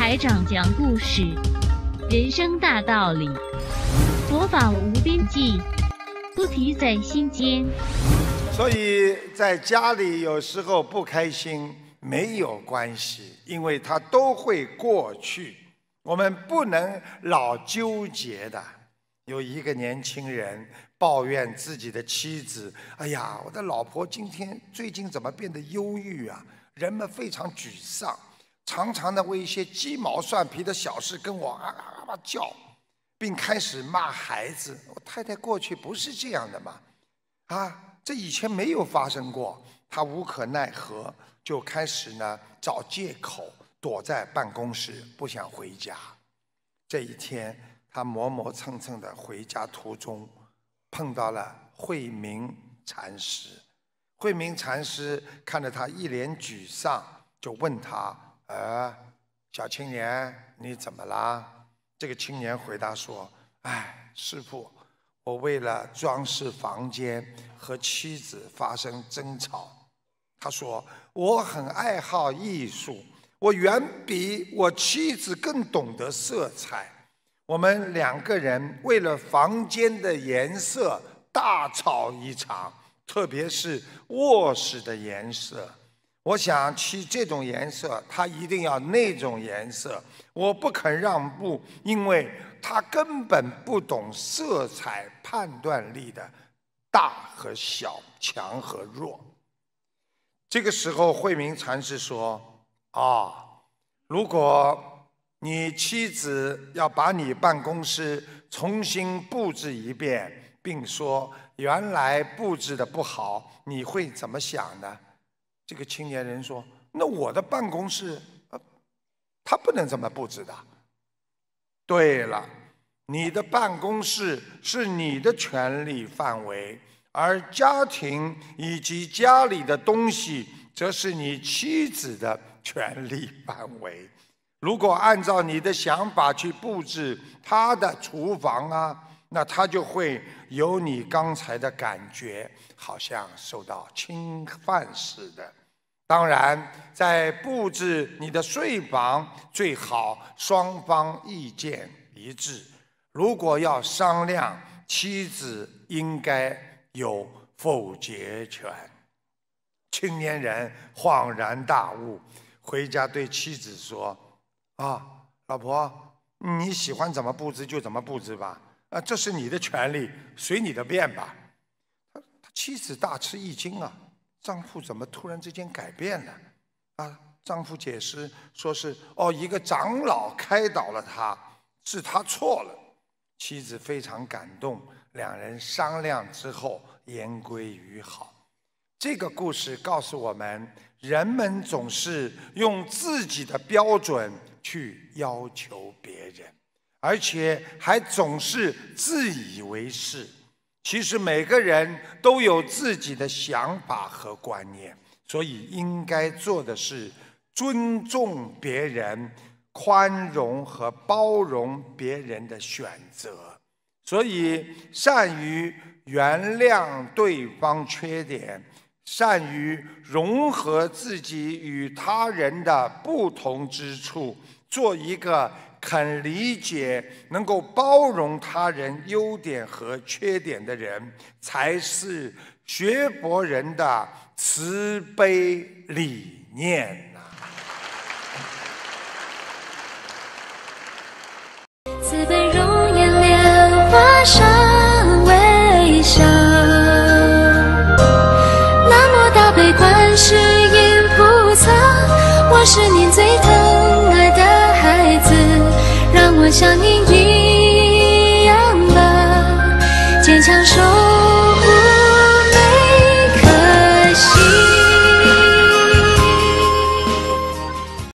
台长讲故事，人生大道理，佛法无边际，菩提在心间。 所以在家里有时候不开心没有关系，因为它都会过去。我们不能老纠结的。有一个年轻人抱怨自己的妻子：“哎呀，我的老婆最近怎么变得忧郁啊？人们非常沮丧，常常的为一些鸡毛蒜皮的小事跟我叫，并开始骂孩子。我太太过去不是这样的嘛，这以前没有发生过。”他无可奈何，就开始呢找借口躲在办公室，不想回家。这一天，他磨磨蹭蹭的回家途中，碰到了慧明禅师。慧明禅师看着他一脸沮丧，就问他：“小青年，你怎么啦？”这个青年回答说：“师父，我为了装饰房间和妻子发生争吵。”他说：“我很爱好艺术，我远比我妻子更懂得色彩。我们两个人为了房间的颜色大吵一场，特别是卧室的颜色。我想漆这种颜色，他一定要那种颜色，我不肯让步，因为他根本不懂色彩判断力的大和小，强和弱。”这个时候，慧明禅师说：“如果你妻子要把你办公室重新布置一遍，并说原来布置的不好，你会怎么想呢？”这个青年人说：“那我的办公室，他不能这么布置的。”对了，你的办公室是你的权利范围，而家庭以及家里的东西则是你妻子的权利范围。如果按照你的想法去布置她的厨房那她就会有你刚才的感觉，好像受到侵犯似的。当然，在布置你的睡房，最好双方意见一致。如果要商量，妻子应该有否决权。青年人恍然大悟，回家对妻子说：“老婆，你喜欢怎么布置就怎么布置吧，这是你的权利，随你的便吧。”他妻子大吃一惊丈夫怎么突然之间改变了？丈夫解释说是一个长老开导了他，是他错了。妻子非常感动，两人商量之后言归于好。这个故事告诉我们，人们总是用自己的标准去要求别人，而且还总是自以为是。其实每个人都有自己的想法和观念，所以应该做的是尊重别人，宽容和包容别人的选择。所以善于原谅对方缺点，善于融合自己与他人的不同之处，做一个肯理解、能够包容他人优点和缺点的人，才是学佛人的慈悲理念慈悲容颜莲花上微笑，南无大悲观世音菩萨，我是您最疼爱的孩子，让我像您一样的坚强守